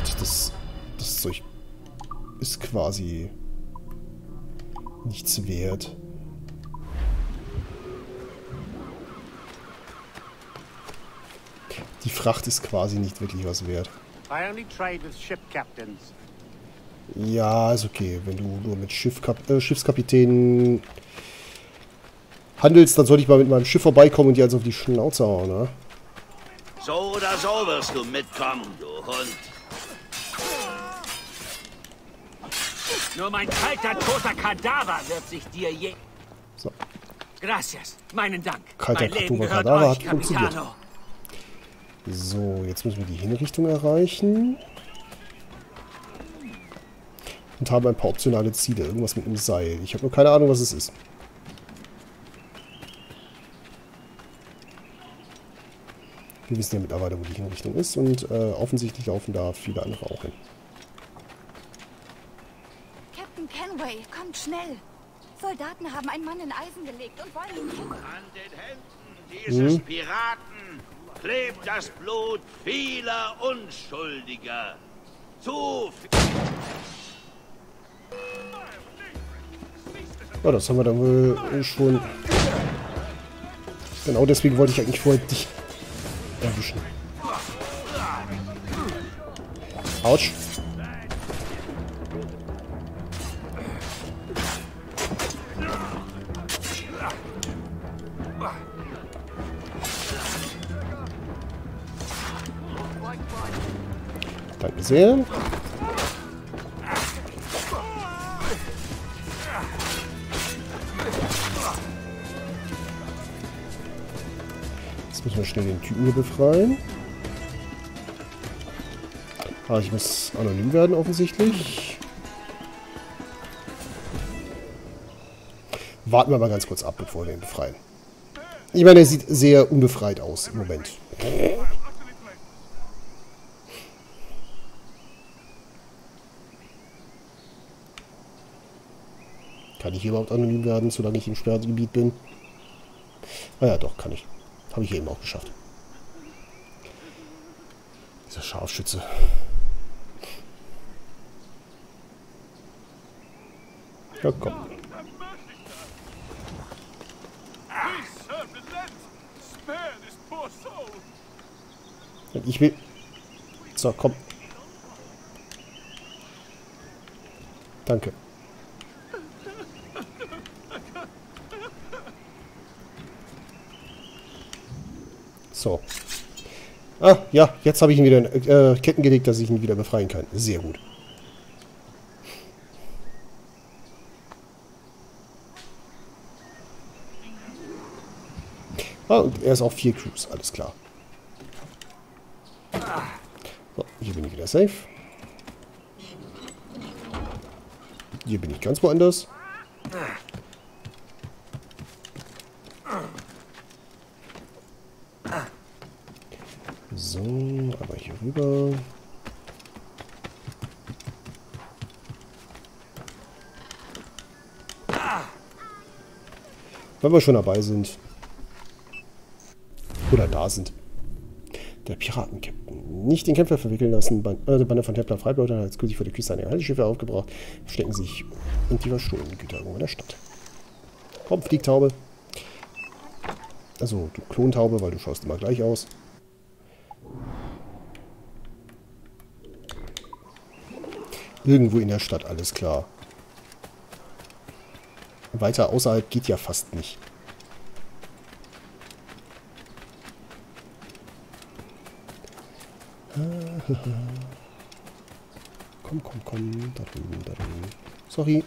gut, das Zeug ist quasi nichts wert. Die Fracht ist quasi nicht wirklich was wert. Ja, ist okay. Wenn du nur mit Schiffskapitänen handelst, dann sollte ich mal mit meinem Schiff vorbeikommen und dir also auf die Schnauze hauen, ne? So oder so wirst du mitkommen, du Hund. Nur mein kalter, toter Kadaver wird sich dir je... So. Gracias, meinen Dank. Kalter, toter Kadaver hat funktioniert. So, jetzt müssen wir die Hinrichtung erreichen. Und haben ein paar optionale Ziele. Irgendwas mit einem Seil. Ich habe nur keine Ahnung, was es ist. Wir wissen ja mittlerweile, wo die Hinrichtung ist. Und offensichtlich laufen da viele andere auch hin. Captain Kenway, kommt schnell. Soldaten haben einen Mann in Eisen gelegt und wollen ihn killen. An den Händen dieses Piraten klebt das Blut vieler Unschuldiger. Zu viel. Ja, das haben wir dann wohl schon. Genau deswegen wollte ich eigentlich vorher dich erwischen. Autsch. Danke sehr. Jetzt müssen wir schnell den Typen hier befreien. Ah, ich muss anonym werden offensichtlich. Warten wir mal ganz kurz ab, bevor wir ihn befreien. Ich meine, er sieht sehr unbefreit aus im Moment. Kann ich hier überhaupt anonym werden, solange ich im Sperrgebiet bin? Ah ja, doch, kann ich. Habe ich hier eben auch geschafft. Dieser Scharfschütze. Ja, komm. Ich will... So, komm. Danke. So. Ah, ja, jetzt habe ich ihn wieder in Ketten gelegt, dass ich ihn wieder befreien kann. Sehr gut. Ah, und er ist auch 4 Crews, alles klar. So, hier bin ich wieder safe. Hier bin ich ganz woanders. So, aber hier rüber. Wenn wir schon dabei sind. Oder da sind. Der Piratenkapitän. Nicht den Kämpfer verwickeln lassen. Bande von Templer Freibeuter hat gültig vor der Küste eine Handelsschiffe aufgebracht. Verstecken sich und die verstohlenen Güter irgendwo in der Stadt. Komm, Fliegtaube. Also, du Klontaube, weil du schaust immer gleich aus. Irgendwo in der Stadt, alles klar. Weiter außerhalb geht ja fast nicht. Komm, komm, komm. Da drüben, da drüben. Sorry.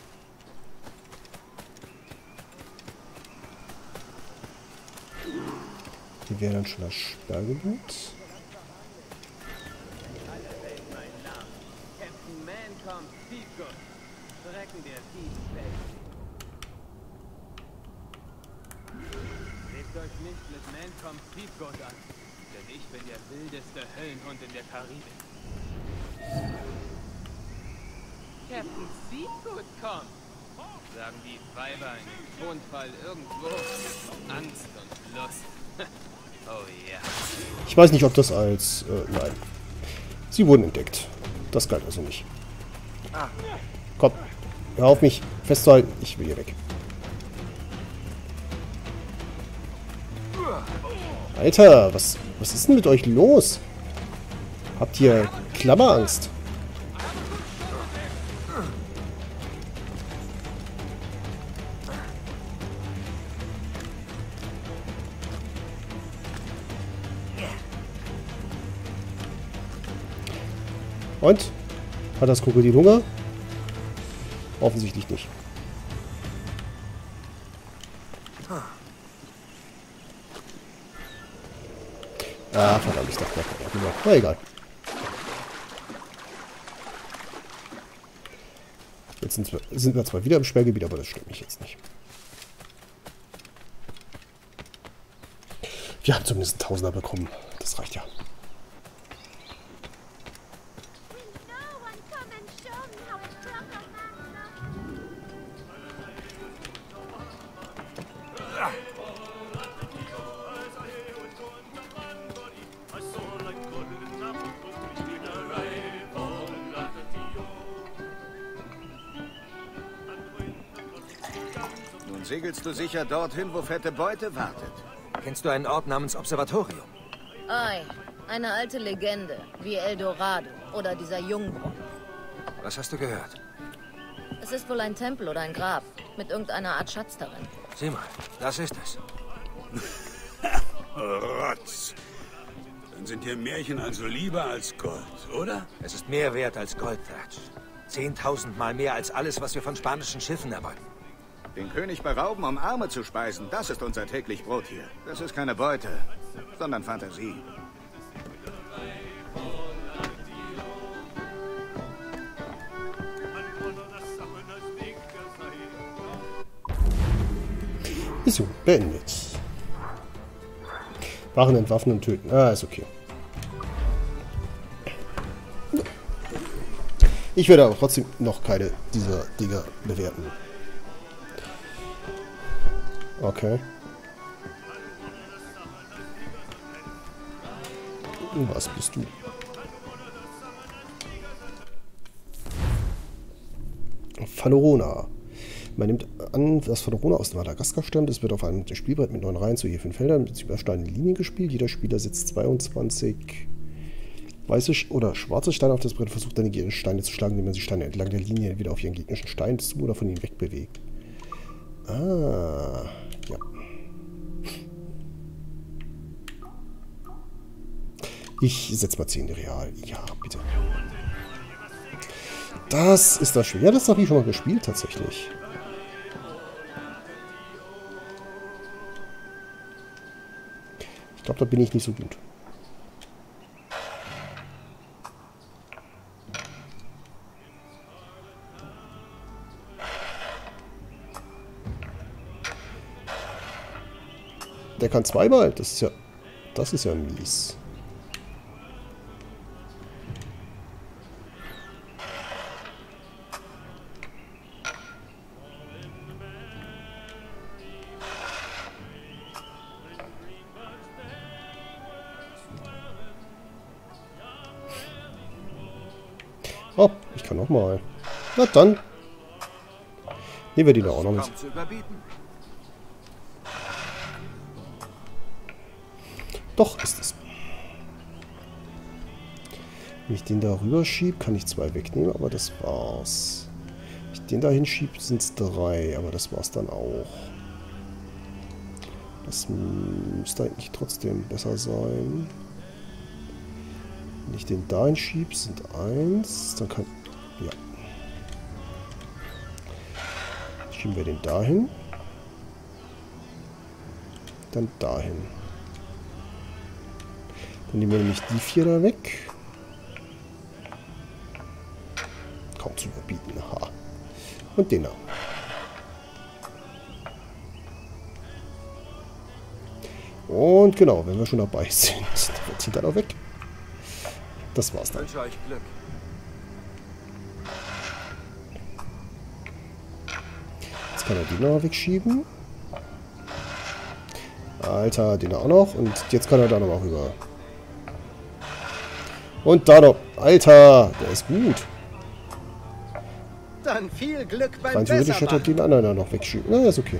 Hier wäre dann schon das Sperrgebiet. Euch nicht mit Mancom Thiefgoat an, denn ich bin der wildeste Höllenhund in der Karibik. Captain Thiefgoat kommt, sagen die Weiber in dem Tonfall irgendwo. Angst und Lust. Oh ja. Ich weiß nicht, ob das als... nein. Sie wurden entdeckt. Das galt also nicht. Komm, hör auf mich festzuhalten. Ich will hier weg. Alter, was ist denn mit euch los? Habt ihr Klammerangst? Und? Hat das Krokodil Hunger? Offensichtlich nicht. Ah, verdammt, ich dachte, na egal. Jetzt sind wir zwar wieder im Sperrgebiet, aber das stört mich jetzt nicht. Wir haben zumindest einen Tausender bekommen. Das reicht ja. Nun segelst du sicher dorthin, wo fette Beute wartet. Kennst du einen Ort namens Observatorium? Ei, eine alte Legende, wie Eldorado oder dieser Jungbrunnen. Was hast du gehört? Es ist wohl ein Tempel oder ein Grab mit irgendeiner Art Schatz darin. Sieh mal, das ist es. Rotz. Dann sind hier Märchen also lieber als Gold, oder? Es ist mehr wert als Gold, Thatch. 10.000 Mal mehr als alles, was wir von spanischen Schiffen erbeuten. Den König berauben, um Arme zu speisen, das ist unser täglich Brot hier. Das ist keine Beute, sondern Fantasie. Mission beendet. Wachen entwaffnen und töten. Ah, ist okay. Ich werde aber trotzdem noch keine dieser Dinger bewerten. Okay. Was bist du? Phalerona. Man nimmt an, dass Phalerona aus Madagaskar stammt. Es wird auf einem Spielbrett mit 9 Reihen zu je 5 Feldern mit übersteigenden Linien gespielt. Jeder Spieler setzt 22 weiße oder schwarze Steine auf das Brett und versucht dann die Steine zu schlagen, indem man die Steine entlang der Linie entweder auf ihren gegnerischen Stein zu oder von ihnen wegbewegt. Ah, ja. Ich setze mal 10 Real. Ja, bitte. Das ist das Spiel. Ja, das habe ich schon mal gespielt, tatsächlich. Ich glaube, da bin ich nicht so gut. Der kann zweimal. Das ist ja mies. Oh, ich kann noch mal. Na dann. Nehmen wir die da auch noch mit. Doch, ist es. Wenn ich den da rüber schiebe, kann ich 2 wegnehmen, aber das war's. Wenn ich den da hinschiebe, sind es 3, aber das war's dann auch. Das müsste eigentlich trotzdem besser sein. Wenn ich den da hinschiebe, sind 1. Dann kann... Ja. Schieben wir den dahin. Dann dahin. Dann nehmen wir nämlich die 4 da weg. Kaum zu überbieten. Ha. Und den da. Und genau, wenn wir schon dabei sind, dann wird sie dann auch weg. Das war's dann. Ich wünsche euch Glück. Jetzt kann er den noch wegschieben. Alter, den auch noch. Und jetzt kann er da noch mal rüber. Und da noch. Alter, der ist gut. Dann viel Glück beim Rein theoretisch hätte er den anderen da noch wegschieben. Na, ist okay.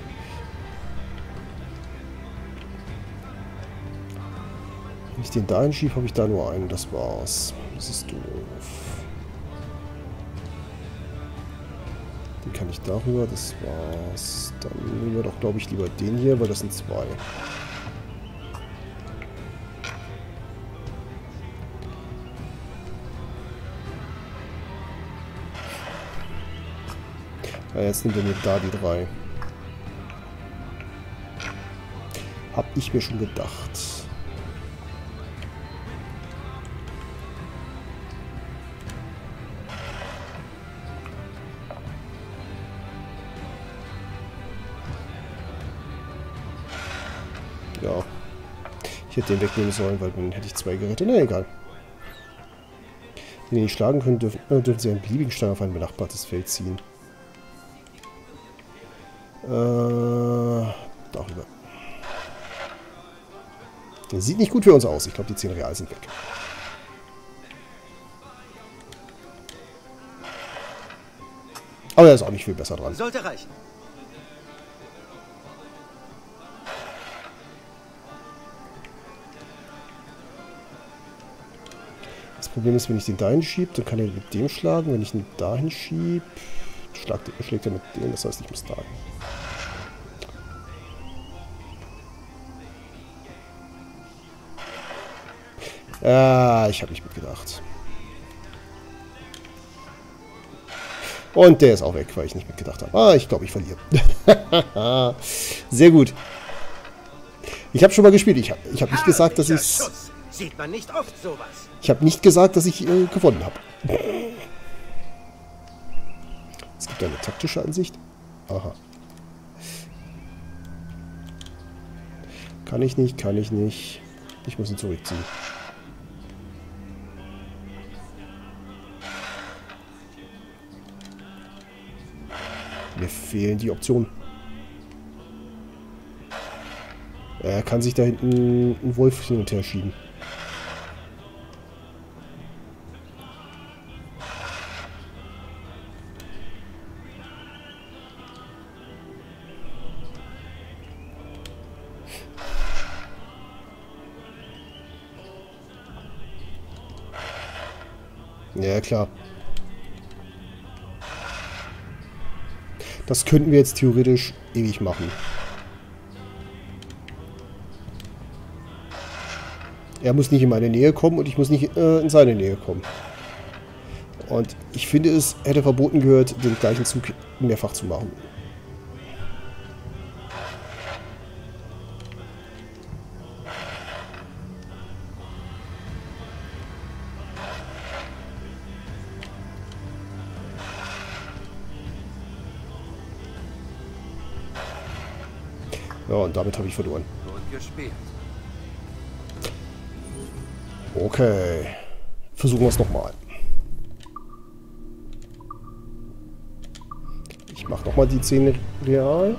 Wenn ich den da hinschiebe, habe ich da nur einen. Das war's. Das ist doof. Den kann ich darüber. Das war's. Dann nehmen wir doch, glaube ich, lieber den hier, weil das sind zwei. Ja, jetzt nimmt er mir da die 3. Hab ich mir schon gedacht. Ja. Ich hätte den wegnehmen sollen, weil dann hätte ich 2 gerettet. Na egal. Wenn ihr nicht schlagen könnt, dürfen sie einen beliebigen Stein auf ein benachbartes Feld ziehen. Darüber. Das sieht nicht gut für uns aus. Ich glaube, die 10 Real sind weg. Aber er ist auch nicht viel besser dran. Sollte reichen. Das Problem ist, wenn ich den dahin schiebe, dann kann er mit dem schlagen. Wenn ich ihn dahin schiebe, schlägt er mit dem. Das heißt, ich muss da hin. Ah, ich habe nicht mitgedacht. Und der ist auch weg, weil ich nicht mitgedacht habe. Ah, ich glaube, ich verliere. Sehr gut. Ich habe schon mal gespielt. Ich hab nicht gesagt, dass ich... Sieht man nicht oft sowas. Ich habe nicht gesagt, dass ich gewonnen habe. Es gibt eine taktische Ansicht. Aha. Kann ich nicht, kann ich nicht. Ich muss ihn zurückziehen. Mir fehlen die Optionen. Er kann sich da hinten einen Wolf hin und her schieben. Ja, klar. Das könnten wir jetzt theoretisch ewig machen. Er muss nicht in meine Nähe kommen und ich muss nicht in seine Nähe kommen. Und ich finde, es hätte verboten gehört, den gleichen Zug mehrfach zu machen. Ja, und damit habe ich verloren. Gut gespielt. Okay. Versuchen wir es nochmal. Ich mache nochmal die 10 Real.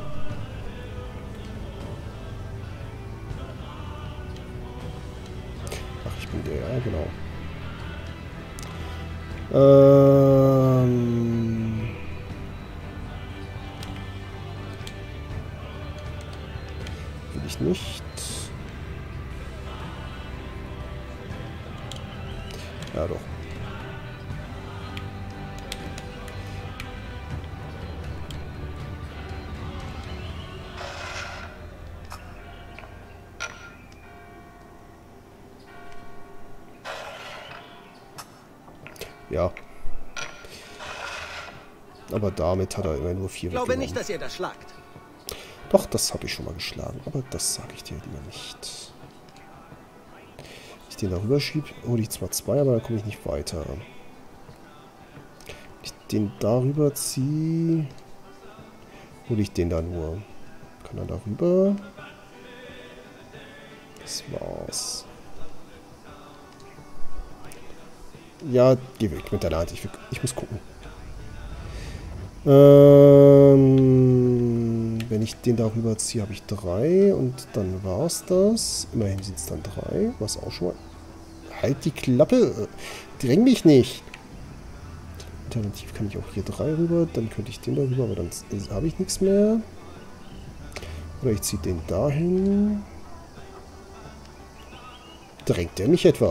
Ach, ich bin der, genau. Will ich nicht. Ja, doch. Ja. Aber damit hat er immer nur 4 Ich glaube nicht, dass ihr das schlagt. Doch, das habe ich schon mal geschlagen. Aber das sage ich dir lieber nicht. Wenn ich den darüber schiebe, hole ich zwar 2, aber dann komme ich nicht weiter. Wenn ich den darüber ziehe, hole ich den da nur. Kann er darüber? Das war's. Ja, geh weg mit deiner Hand. Ich muss gucken. Wenn ich den darüber ziehe, habe ich 3 und dann war's das. Immerhin sind es dann 3, was auch schon mal... Halt die Klappe. Dräng mich nicht. Alternativ kann ich auch hier 3 rüber. Dann könnte ich den da rüber, aber dann habe ich nichts mehr. Oder ich ziehe den dahin. Drängt der mich etwa?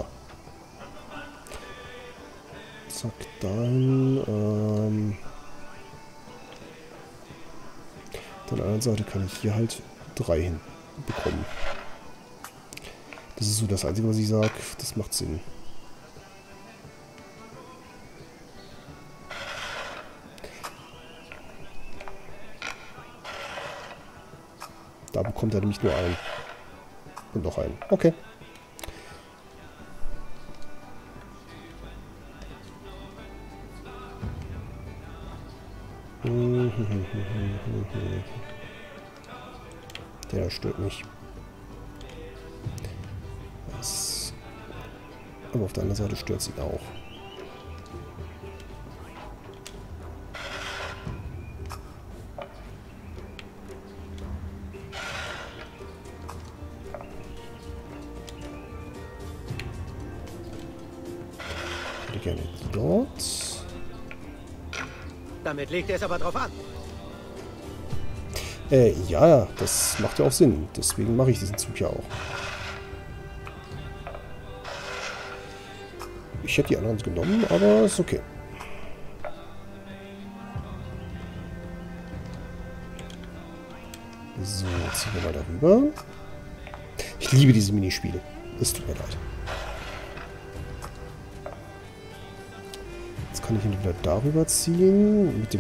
Zack, dann. Auf der anderen Seite kann ich hier halt 3 hinbekommen. Das ist so das Einzige, was ich sage. Das macht Sinn. Da bekommt er nämlich nur einen. Und noch einen. Okay. Der stört mich. Das, aber auf der anderen Seite stört sie auch. Ich hätte gerne dort. Damit legt er es aber drauf an. Ja, das macht ja auch Sinn. Deswegen mache ich diesen Zug ja auch. Ich hätte die anderen genommen, aber ist okay. So, ziehen wir mal darüber. Ich liebe diese Minispiele. Es tut mir leid. Jetzt kann ich ihn wieder darüber ziehen. Mit dem...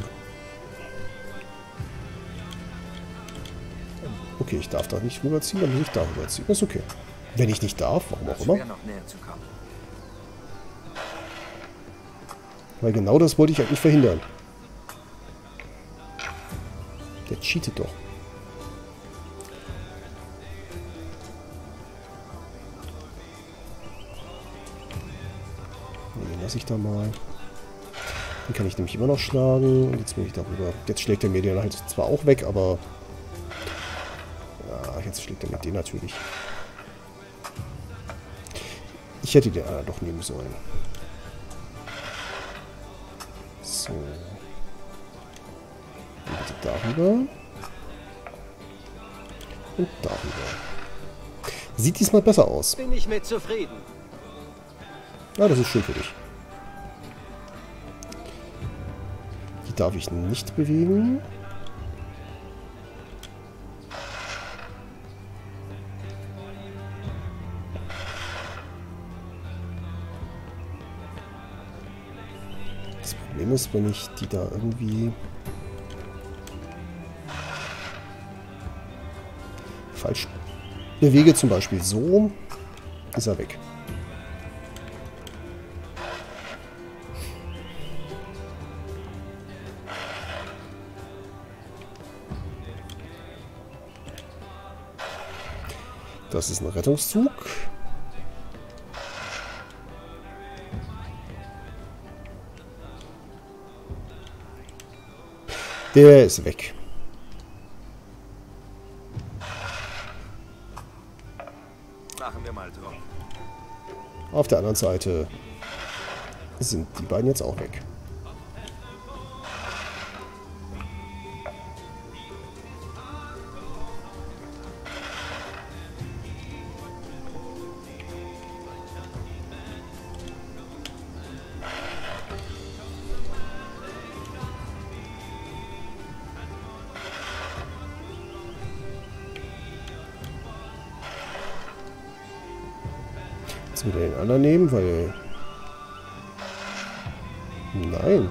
Okay, ich darf da nicht rüberziehen, dann muss ich darüber ziehen. Das ist okay. Wenn ich nicht darf, warum auch immer. Weil genau das wollte ich eigentlich verhindern. Der cheatet doch. Den lasse ich da mal. Den kann ich nämlich immer noch schlagen. Und jetzt bin ich darüber. Jetzt schlägt er mir den halt zwar auch weg, aber... Ja, jetzt schlägt er mir den natürlich. Ich hätte den anderen doch nehmen sollen. So. Bitte darüber. Und darüber. Sieht diesmal besser aus. Bin ich mit zufrieden. Ja, das ist schön für dich. Die darf ich nicht bewegen. Das Problem ist, wenn ich die da irgendwie falsch bewege, zum Beispiel so, ist er weg. Das ist ein Rettungszug. Der ist weg. Machen wir mal drauf. Auf der anderen Seite sind die beiden jetzt auch weg. Jetzt wieder den anderen nehmen, weil... Nein.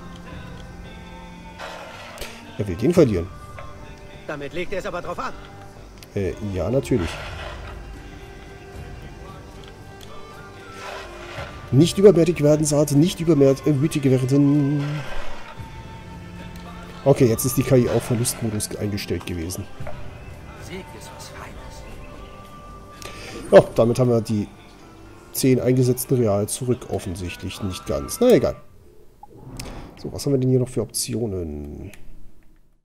Er will den verlieren. Damit legt er es aber drauf an. Ja, natürlich. Nicht übermütig werden, Saate, nicht übermütig werden. Okay, jetzt ist die KI auf Verlustmodus eingestellt gewesen. Sieg ist was Feines. Ja, damit haben wir die 10 eingesetzten Real zurück, offensichtlich nicht ganz. Na egal. So, was haben wir denn hier noch für Optionen?